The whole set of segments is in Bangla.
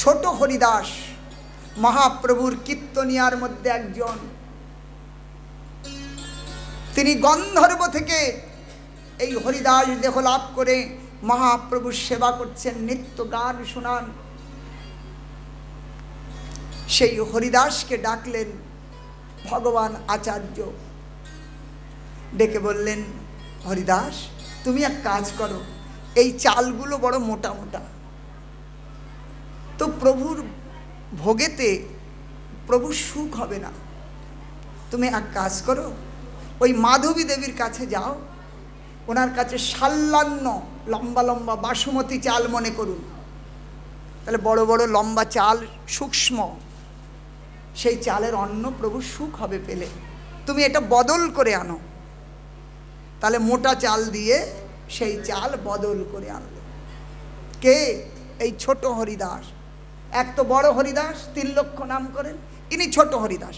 ছোট হরিদাস মহাপ্রভুর কীর্তনিয়ার মধ্যে একজন। তিনি গন্ধর্ব থেকে এই হরিদাস দেহ লাভ করে মহাপ্রভুর সেবা করছেন, নিত্য গান শোনান। সেই হরিদাসকে ডাকলেন ভগবান আচার্য, ডেকে বললেন, হরিদাস তুমি এক কাজ করো, এই চালগুলো বড় মোটা মোটা, তো প্রভুর ভোগেতে প্রভুর সুখ হবে না, তুমি এক কাজ করো, ওই মাধবী দেবীর কাছে যাও, ওনার কাছে সাল্লান্ন লম্বা লম্বা বাসমতি চাল মনে করুন, তাহলে বড় বড় লম্বা চাল, সূক্ষ্ম, সেই চালের অন্ন প্রভুর সুখ হবে পেলে, তুমি এটা বদল করে আনো। তাহলে মোটা চাল দিয়ে সেই চাল বদল করে আনলো কে? এই ছোট হরিদাস। এক তো বড় হরিদাস, 3 লক্ষ নাম করেন, ইনি ছোট হরিদাস।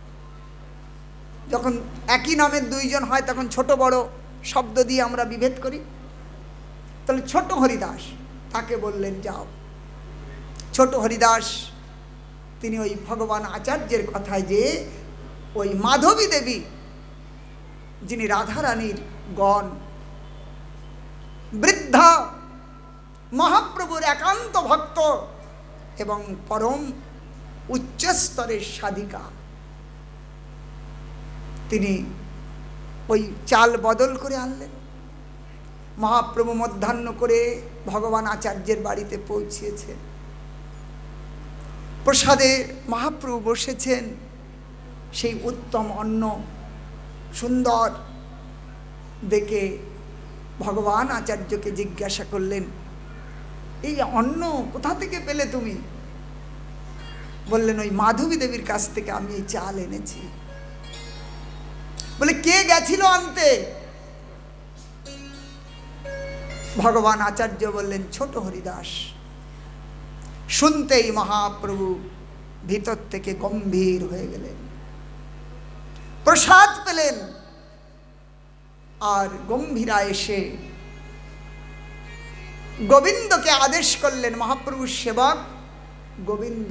যখন একই নামের দুইজন হয় তখন ছোট বড় শব্দ দিয়ে আমরা বিভেদ করি। তাহলে ছোট হরিদাস, তাকে বললেন যাও। ছোট হরিদাস তিনি ওই ভগবান আচার্যের কথায় যে ওই মাধবী দেবী, যিনি রাধারানীর গণ, বৃদ্ধা মহাপ্রভুর একান্ত ভক্ত এবং পরম উচ্চস্তরের সাধিকা, তিনি ওই চাল বদল করে আনলেন। মহাপ্রভু মধ্যাহ্ন করে ভগবান আচার্যের বাড়িতে পৌঁছিয়েছেন। প্রসাদে মহাপ্রভু বসেছেন, সেই উত্তম অন্ন সুন্দর দেখে ভগবান আচার্যকে জিজ্ঞাসা করলেন, এই অন্ন কোথা থেকে পেলে তুমি? বললেন, ওই মাধবী দেবীর কাছ থেকে আমি এই চাল এনেছি। বলে, কে গেছিল আনতে? ভগবান আচার্য বললেন, ছোট হরিদাস। শুনতেই মহাপ্রভু ভিতর থেকে গম্ভীর হয়ে গেলেন, প্রসাদ পেলেন। আর গম্ভীরা এসে গোবিন্দকে আদেশ করলেন, মহাপ্রভুর সেবক গোবিন্দ,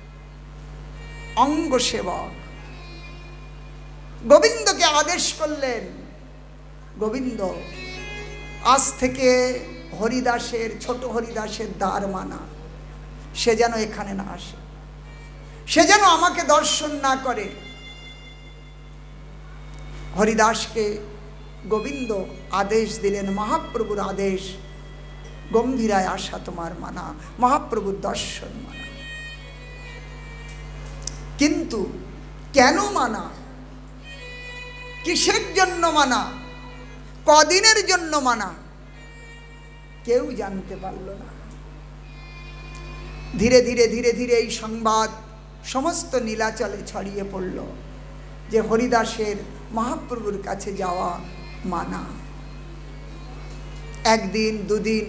অঙ্গ সেবক গোবিন্দকে আদেশ করলেন, গোবিন্দ আজ থেকে হরিদাসের, ছোট হরিদাসের দ্বার মানা, সে যেন এখানে না আসে, সে যেন আমাকে দর্শন না করে। হরিদাসকে গোবিন্দ আদেশ দিলেন, মহাপ্রভুর আদেশ, গম্ভীরায় আসা তোমার মানা, মহাপ্রভুর দর্শন মানা। কিন্তু কেন মানা, কিসের জন্য মানা, কদিনের জন্য মানা, কেউ জানতে পারল না। ধীরে ধীরে ধীরে ধীরে এই সংবাদ সমস্ত নীলাচলে ছড়িয়ে পড়ল যে হরিদাসের মহাপ্রভুর কাছে যাওয়া মানা। একদিন, দুদিন,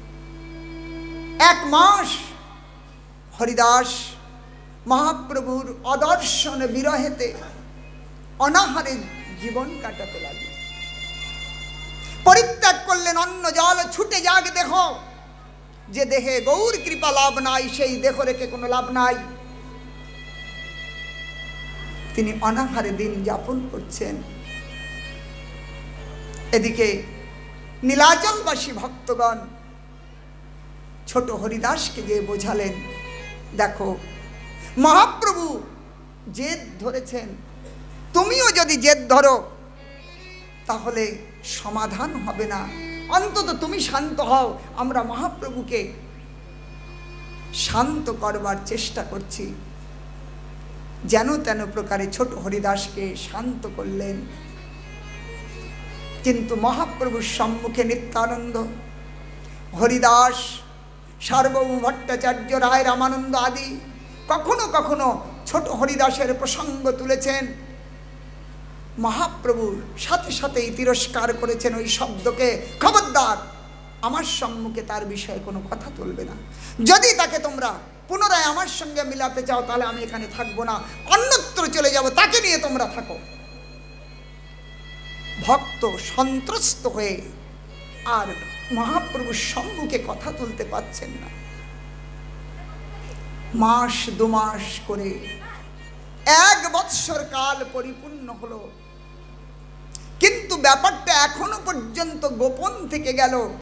1 মাস হরিদাস মহাপ্রভুর অদর্শন বিরহেতে অনাহারে জীবন কাটাতে লাগলেন। পরিত্যাগ করলেন অন্ন জল, ছুটে যাক দেহ, যে দেহে গৌর কৃপা লাভ নাই, সেই দেহ রেখে কোনো লাভ নাই। তিনি অনাহারে দিন যাপন করছেন। এদিকে নীলাচলবাসী ভক্তগণ ছোট হরিদাসকে গিয়ে বোঝালেন, দেখো মহাপ্রভু জেদ ধরেছেন, তুমিও যদি জেদ ধরো তাহলে সমাধান হবে না, অন্তত তুমি শান্ত হও, আমরা মহাপ্রভুকে শান্ত করবার চেষ্টা করছি। যেন তেন প্রকারে ছোট হরিদাসকে শান্ত করলেন। কিন্তু মহাপ্রভুর সম্মুখে নিত্যানন্দ, হরিদাস, সার্বভৌম ভট্টাচার্য, রায় রামানন্দ আদি কখনো কখনো ছোট হরিদাসের প্রসঙ্গ তুলেছেন। মহাপ্রভুর সাথে সাথেই তিরস্কার করেছেন ওই শব্দকে, খবরদার আমার সম্মুখে তার বিষয়ে কোনো কথা তুলবে না, যদি তাকে তোমরা পুনরায় আমার সঙ্গে মিলাতে চাও তাহলে আমি এখানে থাকবো না, অন্যত্র চলে যাব, তাকে নিয়ে তোমরা থাকো। ভক্ত সন্ত্রস্ত হয়ে আর মহাপ্রভুর সম্মুখে কথা তুলতে পারছেন না। মাস 2 মাস করে 1 বৎসর কাল পরিপূর্ণ হলো, কিন্তু ব্যাপারটা এখনো পর্যন্ত গোপন থেকে গেল।